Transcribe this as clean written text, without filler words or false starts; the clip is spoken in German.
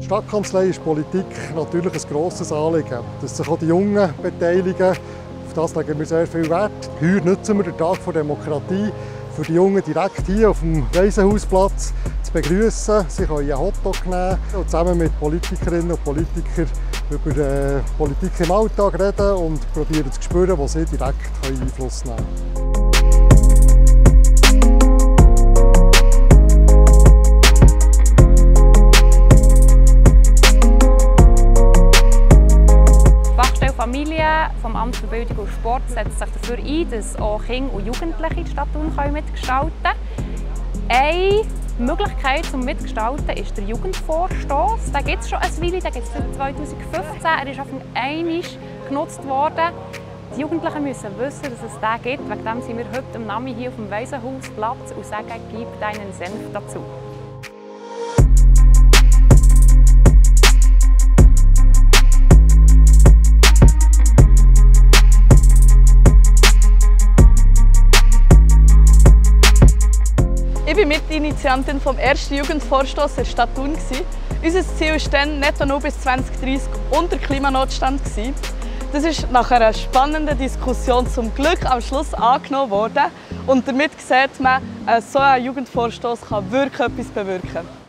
Die Stadtkanzlei ist Politik natürlich ein grosses Anliegen. Dass sich auch die Jungen beteiligen, auf das legen wir sehr viel Wert. Heute nutzen wir den Tag der Demokratie, für die Jungen direkt hier auf dem Waisenhausplatz zu begrüßen. Sie können einen Hotdog nehmen und zusammen mit Politikerinnen und Politikern über Politik im Alltag reden und probieren zu spüren, wo sie direkt Einfluss nehmen können. Familie vom Amt für Bildung und Sport setzt sich dafür ein, dass auch Kinder und Jugendliche die Stadt Thun mitgestalten können. Eine Möglichkeit zum Mitgestalten ist der Jugendvorstoss. Den gibt es schon eine Weile, den gibt es seit 2015. Er ist auf einmal genutzt worden. Die Jugendlichen müssen wissen, dass es den gibt. Wegen dem sind wir heute am Nachmittag hier auf dem Waisenhausplatz und sagen, gib deinen Senf dazu. Ich war Mitinitiantin vom ersten Jugendvorstoss in der Stadt Thun. Unser Ziel war dann, netto nur bis 2030 unter Klimanotstand. Das ist nach einer spannenden Diskussion zum Glück am Schluss angenommen worden. Und damit sieht man, so ein Jugendvorstoss kann wirklich etwas bewirken.